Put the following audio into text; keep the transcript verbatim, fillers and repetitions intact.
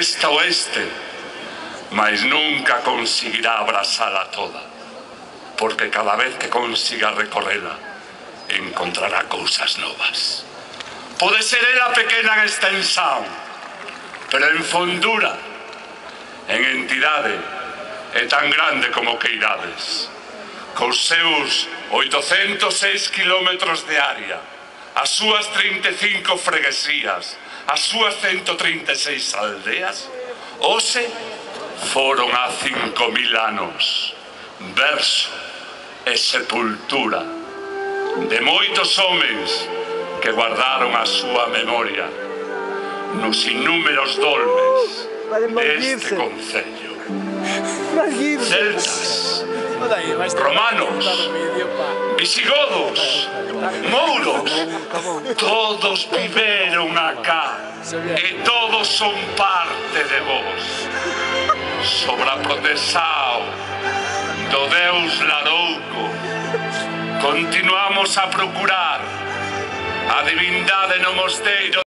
leste a oeste, mas nunca conseguirá abrazala toda, porque cada vez que consiga recorrela, encontrará cousas novas. Pode ser ela pequena en extensão, pero en fondura, en entidade, é tan grande como queirades. Cos seus oitocentos e seis kilómetros de área, as súas trinta e cinco freguesías, as súas ciento trinta e seis aldeas, hoxe foron há cinco mil anos verso e sepultura de moitos homens que guardaron a súa memoria nos inúmeros dolmes deste concello. Celtas, romanos, visigodos, mouros, todos viveron acá e todos son parte de vos. Sobrapotesao do Deus Larouco, continuamos a procurar a divindade no mosteiro